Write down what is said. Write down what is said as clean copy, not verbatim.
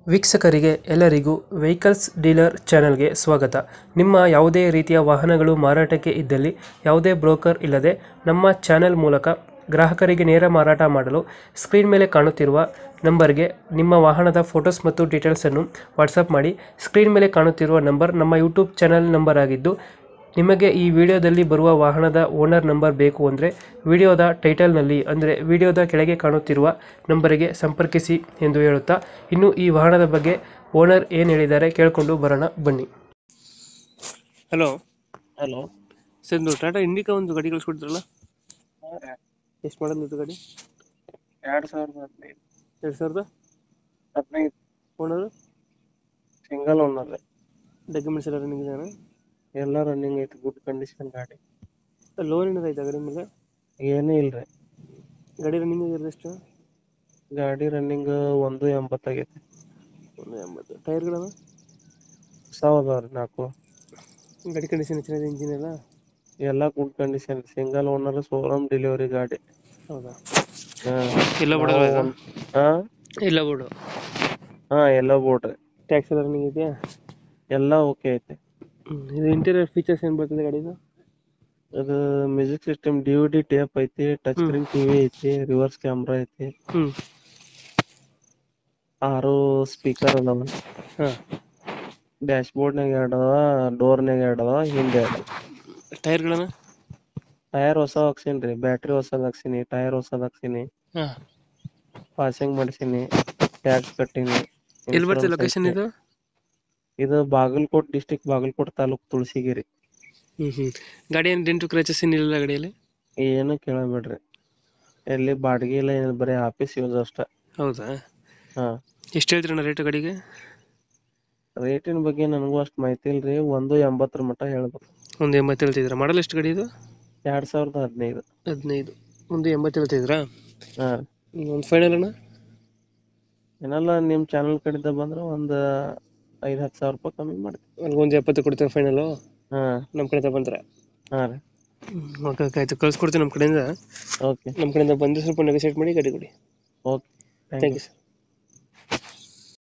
ವೀಕ್ಷಕರಿಗೆ ಎಲ್ಲರಿಗೂ vehicles dealer ಚಾನೆಲ್ಗೆ ಸ್ವಾಗತ. ನಿಮ್ಮ ಯಾವುದೇ ರೀತಿಯ ವಾಹನಗಳು ಮಾರಾಟಕ್ಕೆ ಇದ್ದಲ್ಲಿ ಯಾವುದೇ ಬ್ರೋಕರ್ ಇಲ್ಲದೆ ನಮ್ಮ ಚಾನೆಲ್ ಮೂಲಕ ಗ್ರಾಹಕರಿಗೆ ನೇರ ಮಾರಾಟ ಮಾಡಲು ಸ್ಕ್ರೀನ್ ಮೇಲೆ ಕಾಣುತ್ತಿರುವ ನಂಬರ್ಗೆ ನಿಮ್ಮ ವಾಹನದ ಫೋಟೋಸ್ ಮತ್ತು ಡೀಟೇಲ್ಸನ್ನು ವಾಟ್ಸಪ್ ಮಾಡಿ. ಸ್ಕ್ರೀನ್ ಮೇಲೆ ಕಾಣುತ್ತಿರುವ ನಂಬರ್ ನಮ್ಮ ಯೂಟ್ಯೂಬ್ ಚಾನೆಲ್ ನಂಬರ್ ಆಗಿದ್ದು, ನಿಮಗೆ ಈ ವಿಡಿಯೋದಲ್ಲಿ ಬರುವ ವಾಹನದ ಓನರ್ ನಂಬರ್ ಬೇಕು ಅಂದರೆ ವಿಡಿಯೋದ ಟೈಟಲ್ನಲ್ಲಿ ಅಂದರೆ ವಿಡಿಯೋದ ಕೆಳಗೆ ಕಾಣುತ್ತಿರುವ ನಂಬರಿಗೆ ಸಂಪರ್ಕಿಸಿ ಎಂದು ಹೇಳುತ್ತಾ, ಇನ್ನು ಈ ವಾಹನದ ಬಗ್ಗೆ ಓನರ್ ಏನು ಹೇಳಿದ್ದಾರೆ ಕೇಳಿಕೊಂಡು ಬರೋಣ ಬನ್ನಿ. ಹಲೋ ಹಲೋ ಸರ್, ಒಂದು ಟಾಟಾ ಇಂಡಿಕಾ ಒಂದು ಗಾಡಿ ಕಳಿಸ್ಕೊಡ್ತಿರಲ್ಲ, ಎಷ್ಟು ಮಾಡೋದು ಇದು ಗಾಡಿ? 2015 2015 ಓನರು ಸಿಂಗಲ್ ಓನರ್. ಡಾಕ್ಯುಮೆಂಟ್ಸ್ ಎಲ್ಲ ರನ್ನಿಂಗ್ ಇದೆಯಾ? ಎಲ್ಲ ರನ್ನಿಂಗ್ ಐತಿ, ಗುಡ್ ಕಂಡೀಷನ್ ಗಾಡಿ. ಲೋನ್ ಏನಾರ ಐತೆ ಗಾಡಿ ಮೇಲೆ? ಏನೂ ಇಲ್ರಿ. ಗಾಡಿ ರನ್ನಿಂಗ್ ಆಗಿರೋದು ಎಷ್ಟು? ಗಾಡಿ ರನ್ನಿಂಗ್ 180 ಆಗೈತಿ. 180. ಟೈರ್ಗಳನ್ನು ಹೊಸವದಾವ್ರಿ 4. ಗಾಡಿ ಕಂಡೀಷನ್ ಚೆನ್ನಾಗಿದೆ, ಇಂಜಿನ್ ಎಲ್ಲ good condition, single owner, showroom delivery ಗಾಡಿ. ಹೌದಾ? ಹಾ ಎಲ್ಲ ಬೋರ್ಡ್ ಹಾ ಎಲ್ಲ ಬೋರ್ಡು ಹಾ ಎಲ್ಲ ಬೋರ್ಡ್ರಿ. ಟ್ಯಾಕ್ಸ್ ಎಲ್ಲ ರನ್ನಿಂಗ್ ಇದೆಯಾ? ಎಲ್ಲ ಓಕೆ ಐತಿ. ಇದು ಇಂಟೀರಿಯರ್ ಫೀಚರ್ಸ್ ಏನು ಬರ್ತದೆ ಗಾಡಿದು? ಅದು ಮ್ಯೂಸಿಕ್ ಸಿಸ್ಟಮ್, DVD ಟೇಪ್ ಐತಿ, ಟಚ್ ಸ್ಕ್ರೀನ್ ಟಿವಿ ಐತಿ, ರಿವರ್ಸ್ ಕ್ಯಾಮ್ರಾ ಐತಿ, 6 ಸ್ಪೀಕರ್ ಅದಾವ. ಹಾಂ. ಡ್ಯಾಶ್ ಬೋರ್ಡ್ನಾಗ 2 ಅದಾವ, ಡೋರ್ನಾಗ 2 ಅದಾವ, ಹಿಂದೆ 2. ಟೈರ್ಗಳನ್ನು ಟೈರ್ ಹೊಸ ಹಾಕ್ಸಿನ್ರಿ, ಬ್ಯಾಟ್ರಿ ಹೊಸದ್ ಹಾಕ್ಸಿನಿ, ಟೈರ್ ಹೊಸದ್ ಹಾಕ್ಸಿನಿ, ಹಾಂ. ಪಾಸಿಂಗ್ ಮಾಡಿಸಿನಿ, ಟ್ಯಾಕ್ಸ್ ಕಟ್ಟಿನಿ. ಎಲ್ಲಿ ಬರ್ತದೆ ಲೊಕೇಶನ್ ಇದು? ಇದು ಬಾಗಲಕೋಟ್ ಡಿಸ್ಟಿಕ್, ಬಾಗಲಕೋಟ್ ತಾಲೂಕ್, ತುಳಸಿಗಿರಿ. ಗಾಡಿ ಏನು ಡೆಂಟು ಕ್ರಚಸ್ ಏನಿಲ್ಲ ಗಾಡಿಯಲ್ಲಿ? ಏನು ಕೇಳಬೇಡ್ರಿ, ಎಲ್ಲಿ ಬಾಡಿಗೆ ಇಲ್ಲ, ಏನು ಬರೀ ಆಫೀಸ್ ಯೂಸ್ ಅಷ್ಟ. ಹೌದಾ? ಹಾ. ಎಷ್ಟು ಹೇಳ್ತೀರಣ್ಣ ರೇಟು ಗಾಡಿಗೆ? ರೇಟಿನ ಬಗ್ಗೆ ನನಗೂ ಅಷ್ಟು ಮಾಹಿತಿ ಇಲ್ರಿ, 180 ಮಟ್ಟ ಹೇಳ್ಬೇಕು. 180 ಹೇಳ್ತಿದ್ದೀರಾ? ಮಾಡಲ್ ಎಷ್ಟು ಗಾಡಿ ಇದು? 2015. 15. 180 ಹೇಳ್ತಿದ್ದೀರಾ? ಹಾ. ಒಂದು ಫೈನಲ್ ಅಣ್ಣ? ಏನೆಲ್ಲ ನಿಮ್ಮ ಚಾನಲ್ ಕಡೆಯಿಂದ ಬಂದ್ರೆ ಒಂದು 5-10 ಸಾವಿರ ರೂಪಾಯಿ ಕಮ್ಮಿ ಮಾಡ್ತೀನಿ. ಒಂದು 70 ಕೊಡ್ತೀರಾ ಫೈನಲು? ಹಾ. ನಮ್ಮ ಕಡೆಯಿಂದ ಬಂದರೆ? ಹಾ ರೀ. ಓಕೆ ಓಕೆ, ಆಯಿತು, ಕಳ್ಸ್ಕೊಡ್ತೀನಿ ನಮ್ಮ ಕಡೆಯಿಂದ. ಓಕೆ. ನಮ್ಮ ಕಡೆಯಿಂದ ಬಂದು ಸ್ವಲ್ಪ ನೆಗೋಸಿಯೇಟ್ ಮಾಡಿ ಗಾಡಿ ಕೊಡಿ. Okay, thank you sir.